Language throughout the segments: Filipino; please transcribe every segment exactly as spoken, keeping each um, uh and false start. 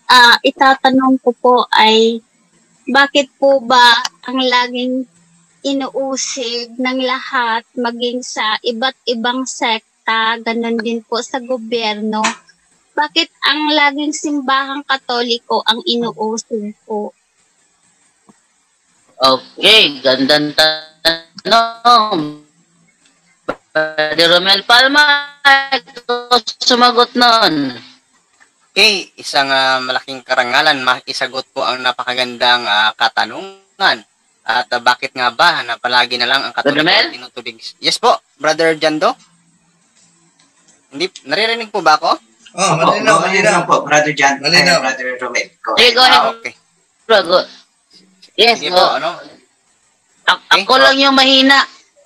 ah, itatanong ko po ay bakit po ba ang laging inuusig ng lahat maging sa iba't ibang sekta, ganun din po sa gobyerno? Bakit ang laging simbahang Katoliko ang inuusig po? Okay, gandang tanong. Brother Romel Palma, ito sumagot nun. Okay, isang uh, malaking karangalan, maisagot po ang napakagandang uh, katanungan. At uh, bakit nga ba na palagi na lang ang Katoliko tinutulig? Yes po, Brother Jando? Hindi, naririnig po ba ako? Oh, malinaw, malinaw po, Brother Jan. Malinaw. Brother Romel. Hey, go ahead. Ah, okay. Bro, go. Yes, sige go. Po, ano? A- okay, ako po lang yung mahina.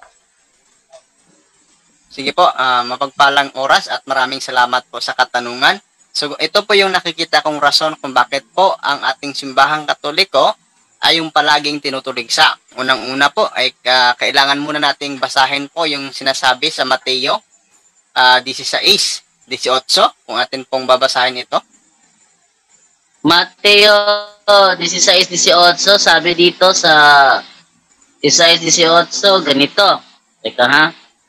Sige po, uh, mapagpalang oras at maraming salamat po sa katanungan. So, ito po yung nakikita kong rason kung bakit po ang ating simbahang Katoliko ay yung palaging tinutuligsa. Unang-una po ay uh, kailangan muna nating basahin po yung sinasabi sa Mateo uh, sixteen, eighteen, kung atin pong babasahin ito. Mateo sixteen, eighteen, sabi dito sa sixteen, eighteen, ganito. Teka ha.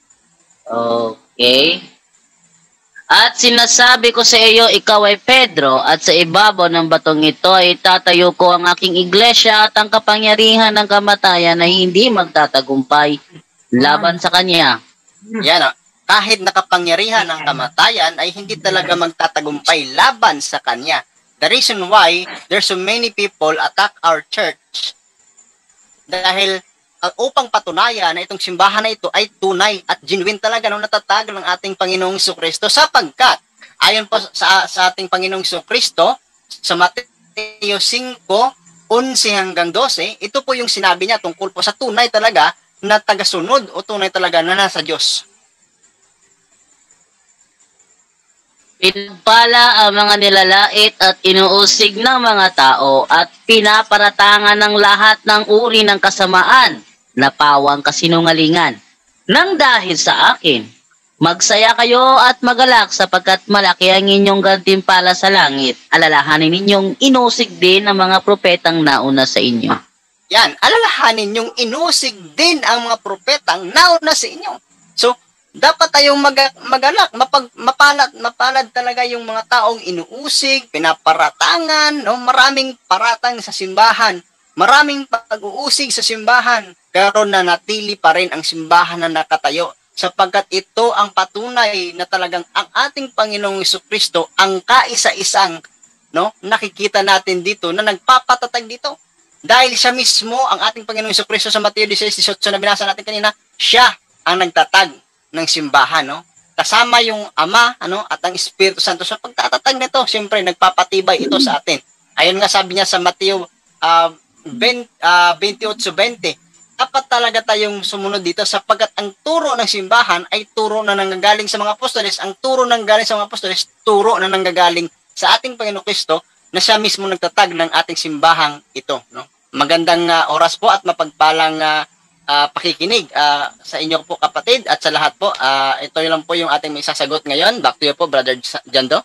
Okay. At sinasabi ko sa iyo, ikaw ay Pedro, at sa ibabaw ng batong ito ay tatayo ko ang aking iglesia at ang kapangyarihan ng kamatayan ay hindi magtatagumpay laban sa kanya. Yan o. Kahit nakapangyarihan ng kamatayan ay hindi talaga magtatagumpay laban sa kanya. The reason why there's so many people attack our church dahil uh, upang patunayan na itong simbahan na ito ay tunay at genuine talaga nung natatag ng ating Panginoong Jesucristo, sapagkat ayon po sa, sa ating Panginoong Jesucristo sa Mateo five, eleven hanggang twelve, ito po yung sinabi niya tungkol po sa tunay talaga na tagasunod o tunay talaga na nasa Diyos. Pinagpala ang mga nilalait at inuusig ng mga tao at pinaparatangan ng lahat ng uri ng kasamaan na pawang kasinungalingan. Nang dahil sa akin, magsaya kayo at magalak sapagkat malaki ang inyong gantimpala sa langit. Alalahanin ninyong inusig din ang mga propetang nauna sa inyo. Yan, alalahanin yung inusig din ang mga propetang nauna sa inyo. So, dapat tayong mag magalak, mapag mapalad, mapalad talaga yung mga taong inuusig, pinaparatangan, no? Maraming paratang sa simbahan, maraming pag-uusig sa simbahan, pero nanatili pa rin ang simbahan na nakatayo, sapagkat ito ang patunay na talagang ang ating Panginoong Jesucristo ang kaisa-isang, no? Nakikita natin dito na nagpapatatag dito. Dahil siya mismo, ang ating Panginoong Jesucristo sa Mateo sixteen, eighteen na binasa natin kanina, siya ang nagtatag ng simbahan, no? Kasama yung Ama, ano, at ang Espiritu Santo sa pagtatatag nito. Siyempre, nagpapatibay ito sa atin. Ayon nga sabi niya sa Mateo uh, twenty-eight twenty, dapat talaga tayong sumunod dito sapagkat ang turo ng simbahan ay turo na nanggagaling sa mga apostoles. Ang turo na nanggagaling sa mga apostoles, turo na nanggagaling sa ating Panginoong Kristo na siya mismo nagtatag ng ating simbahang ito, no? Magandang uh, oras po at mapagpalang uh, Uh, pakikinig uh, sa inyo po kapatid at sa lahat po. Uh, ito lang po yung ating may sasagot ngayon. Back to you po, Brother Jando.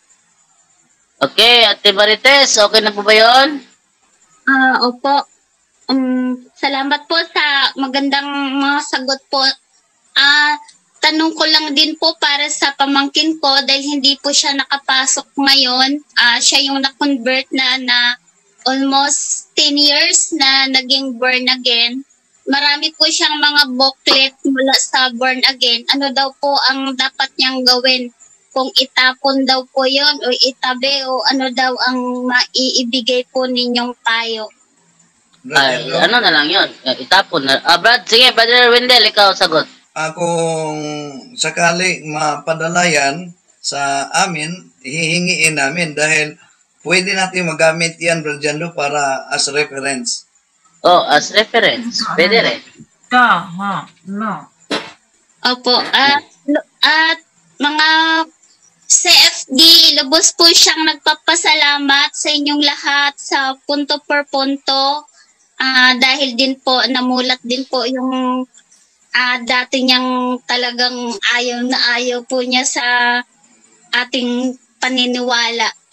Okay, Ate Marites, okay na po ba yun? Ah, uh, opo. Um, salamat po sa magandang mga sagot po. Ah, uh, tanong ko lang din po para sa pamangkin ko dahil hindi po siya nakapasok ngayon. Ah, uh, siya yung na-convert na na almost ten years na naging born again. Marami po siyang mga booklet mula sa born again. Ano daw po ang dapat niyang gawin? Kung itapon daw po yon o itabi o ano daw ang maiibigay po ninyong payo? Ay, ano na lang yun? Itapon na. Ah, Brad, sige, Brother Wendell, ikaw sagot. Ah, kung sakali mapadala yan sa amin, hihingiin namin dahil pwede natin magamit yan, Brad Jando, para as reference. Oh, as reference. Pwede rin. Ka, ha, no. Opo. At, at mga C F D, lubos po siyang nagpapasalamat sa inyong lahat sa punto per punto. Uh, dahil din po, namulat din po yung uh, dati niyang talagang ayaw na ayaw po niya sa ating paniniwala.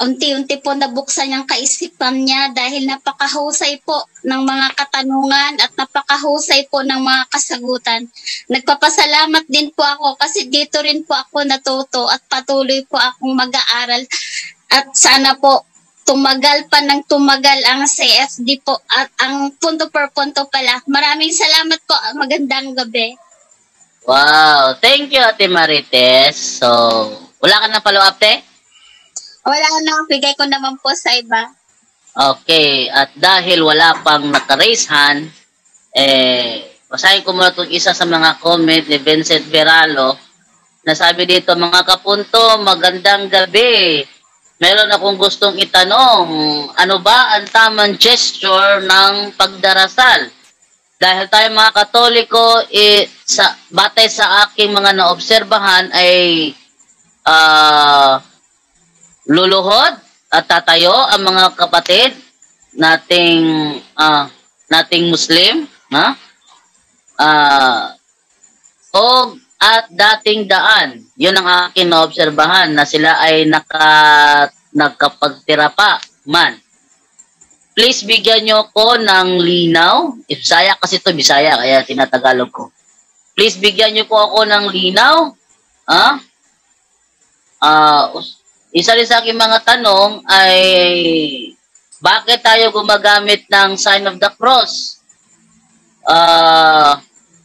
unti-unti po nabuksan yung kaisipan niya dahil napakahusay po ng mga katanungan at napakahusay po ng mga kasagutan. Nagpapasalamat din po ako kasi dito rin po ako natuto at patuloy po akong mag-aaral at sana po tumagal pa ng tumagal ang C F D po at ang punto per punto pala. Maraming salamat po. Magandang gabi. Wow, thank you Ate Marites. So, wala ka na follow-up, te? Wala na, bigay ko naman po sa iba. Okay, at dahil wala pang naka-raise hand, eh, basahin ko muna itong isa sa mga comment ni Vincent Veralo. Nasabi dito, mga kapunto, magandang gabi. Meron akong gustong itanong, ano ba ang tamang gesture ng pagdarasal? Dahil tayo mga Katoliko, eh, sa, batay sa aking mga naobserbahan ay ah, uh, luluhod at tatayo ang mga kapatid nating uh, nating Muslim, ha? Ah, uh, o at dating daan. 'Yun ang aking naobserbahan na sila ay naka nagkapagtira pa man. Please bigyan niyo ko ng linaw. If Bisaya kasi to Bisaya kaya tinatagalog ko. Please bigyan niyo po ako ng linaw. Ha? Ah, uh, isa rin sa aking mga tanong ay bakit tayo gumagamit ng sign of the cross? Uh,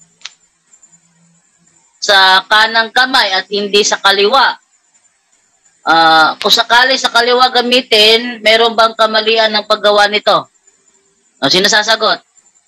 sa kanang kamay at hindi sa kaliwa. Uh, kung sakali sa kaliwa gamitin, meron bang kamalian ng paggawa nito? O, sino sasagot?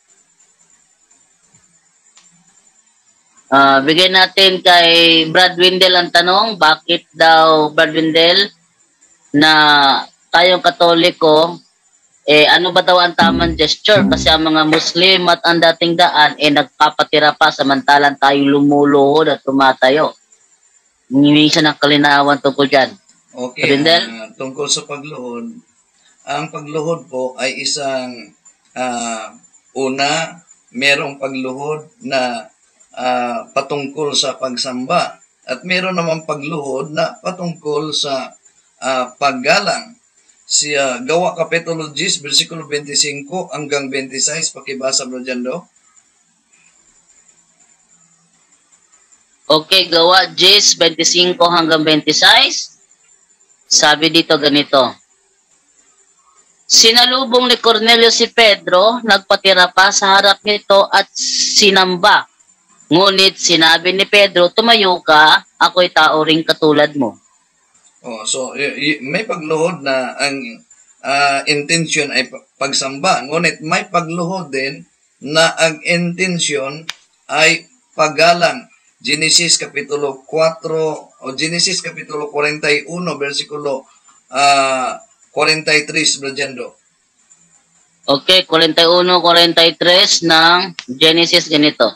Uh, bigay natin kay Brad Windel ang tanong, bakit daw Brad Windel na tayong Katoliko, eh ano ba daw ang tamang gesture? Kasi ang mga Muslim at ang dating daan, eh nagpapatira pa samantalang tayo lumuluhod at tumatayo. Hingi siya ng kalinawan tungkol dyan. Okay, uh, tungkol sa pagluhod, ang pagluhod po ay isang uh, una, merong pagluhod na Uh, patungkol sa pagsamba at meron naman pagluhod na patungkol sa uh, paggalang. Siya Gawa Kapitulo ten, versikulo twenty-five hanggang twenty-six, pakibasa bro Jando. Okay, Gawa ten, twenty-five hanggang twenty-six. Sabi dito ganito. Sinalubong ni Cornelio si Pedro, nagpatira pa sa harap nito at sinamba. Ngunit sinabi ni Pedro, tumayo ka, ako'y tao ring katulad mo. Oh, so y- y- may pagluhod na ang uh, intention ay pagsamba. Ngunit may pagluhod din na ang intention ay paggalang. Genesis Kapitulo four o Genesis Kapitulo forty-one, versikulo uh, forty-three, Brajando. Okay, forty-one, forty-three ng Genesis ganito.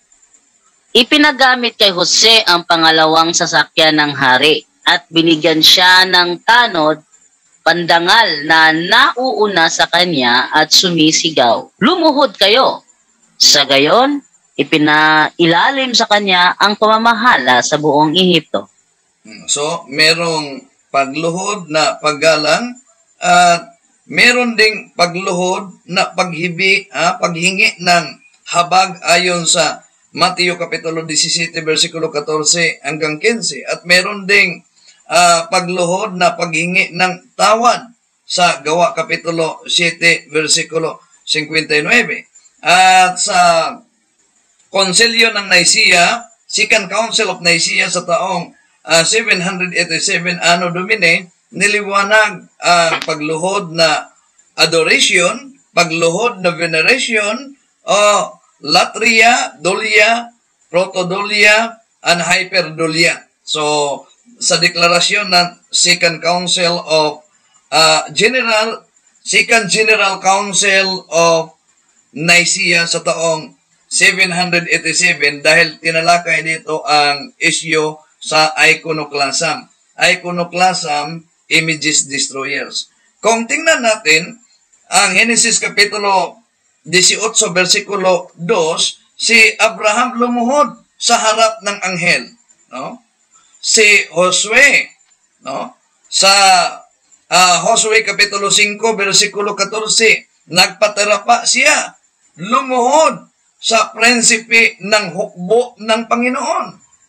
Ipinagamit kay Jose ang pangalawang sasakyan ng hari at binigyan siya ng tanod, pandangal na nauuna sa kanya at sumisigaw. Lumuhod kayo. Sa gayon, ipinailalim sa kanya ang pamamahala sa buong Ehipto. So, merong pagluhod na paggalang at meron ding pagluhod na paghibi, ah, paghingi ng habag ayon sa Mateo Kapitulo seventeen, versikulo fourteen hanggang fifteen. At meron ding uh, pagluhod na paghingi ng tawad sa Gawa Kapitulo seven, versikulo fifty-nine. At sa Konsilyo ng Nicaea, Second Council of Nicaea sa taong uh, seven eighty-seven Anno Domini, niliwanag ang pagluhod na adoration, pagluhod na veneration, o latria, dolia, protodolia, and hyperdolia. So, sa deklarasyon ng Second Council of uh, General, Second General Council of Nicaea sa taong seven eighty-seven, dahil tinalakay dito ang issue sa iconoclasm. Iconoclasm, images destroyers. Kung tingnan natin, ang Genesis Kapitulo eighteen, versikulo two, si Abraham lumuhod sa harap ng anghel, no? Si Josue, no? Sa uh, Josue Kapitulo five, versikulo fourteen, nagpaterapa siya, lumuhod sa prinsipe ng hukbo ng Panginoon.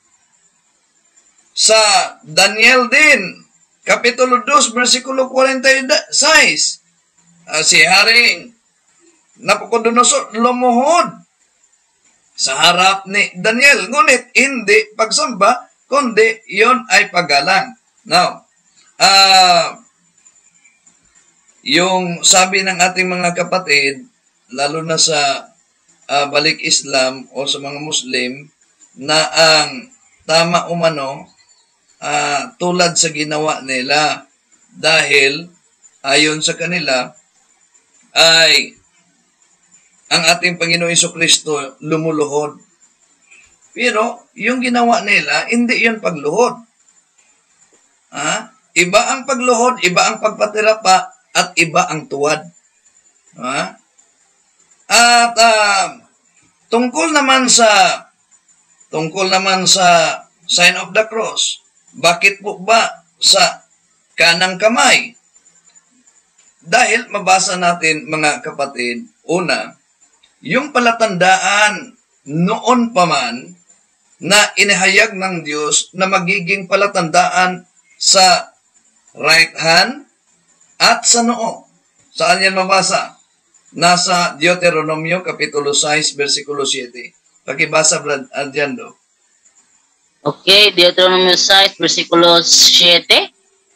Sa Daniel din, Kapitulo two, versikulo forty-six, uh, si Haring Nabucodonosor lumuhod sa harap ni Daniel. Ngunit hindi pagsamba, kundi yon ay paggalang. Now, uh, yung sabi ng ating mga kapatid, lalo na sa uh, balik Islam o sa mga Muslim, na ang tama umano uh, tulad sa ginawa nila, dahil ayon sa kanila ay ang ating Panginoong Jesucristo lumuluhod. Pero yung ginawa nila, hindi yun pagluhod. Ha? Iba ang pagluhod, iba ang pagpatirapa, at iba ang tuwad. Ha? At uh, tungkol naman sa tungkol naman sa sign of the cross, bakit po ba sa kanang kamay? Dahil mabasa natin, mga kapatid, una, yung palatandaan noon pa man na inihayag ng Diyos na magiging palatandaan sa right hand at sa noo. Saan yan mabasa? Nasa Deuteronomio Kapitulo six, versikulo seven. Pakibasa, Brad Adjando. Okay, Deuteronomio six, versikulo seven.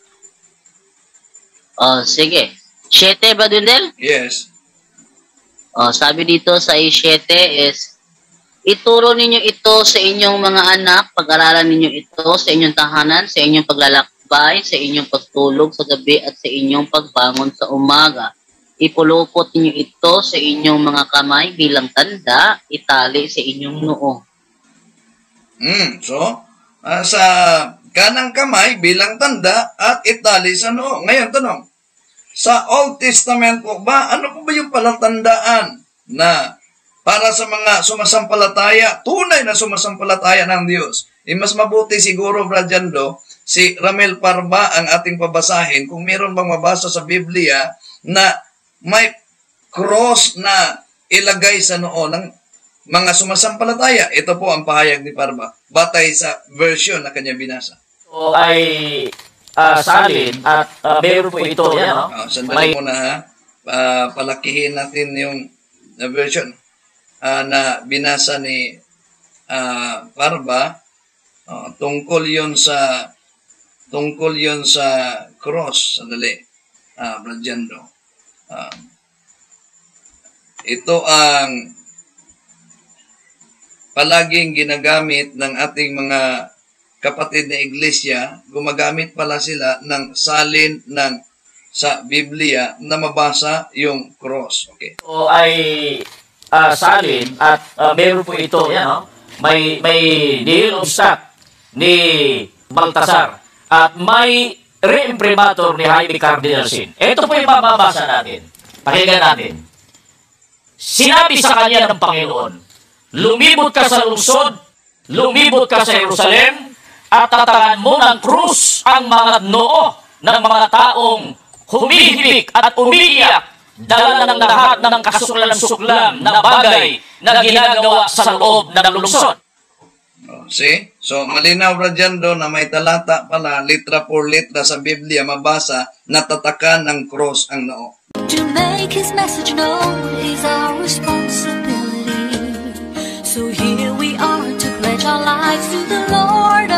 Oh, sige. seven ba, Dundel? Yes. Oh, sabi dito sa seven is, ituro ninyo ito sa inyong mga anak, pag-aralan ninyo ito sa inyong tahanan, sa inyong paglalakbay, sa inyong pagtulog sa gabi at sa inyong pagbangon sa umaga. Ipulupot ninyo ito sa inyong mga kamay bilang tanda, itali sa inyong noo. Mm, so, uh, sa kanang kamay bilang tanda at itali sa noo. Ngayon, tanong, sa Old Testament po ba, ano po ba yung palatandaan na para sa mga sumasampalataya, tunay na sumasampalataya ng Diyos? E mas mabuti siguro, Brajando, si Ramel Parba ang ating pabasahin kung meron bang mabasa sa Biblia na may cross na ilagay sa noo ng mga sumasampalataya. Ito po ang pahayag ni Parba, batay sa version na kanya binasa. So, ay uh, salin at uh, meron po ito. Yan, no? Uh, sandali May... muna ha. Uh, palakihin natin yung uh, version uh, na binasa ni uh, Parba. Uh, tungkol yon sa tungkol yon sa cross. Sandali. Uh, Brajando. Uh, ito ang palaging ginagamit ng ating mga kapatid na iglesia. Gumagamit pala sila ng salin ng sa Biblia na mabasa yung cross. Okay. So, ay uh, salin at uh, meron po ito. Yan, no? May, may deal of stock ni Baltasar at may re-imprimatur ni Jaime Cardinal Sin. Ito po yung mababasa natin. Pakinggan natin. Sinabi sa kanya ng Panginoon, lumibot ka sa lungsod, lumibot ka sa Jerusalem, at tatangan mo ng krus ang mga noo ng mga taong humihimik at umiiyak, dala ng lahat ng kasuklam-suklam na bagay na ginagawa sa loob ng lungsod. Oh, see? So, malinaw, Brajando, na may talata pala, litra por litra sa Biblia, mabasa, natatakan ng cross ang noo. To make His message known is our responsibility. So here we are to pledge our lives to the Lord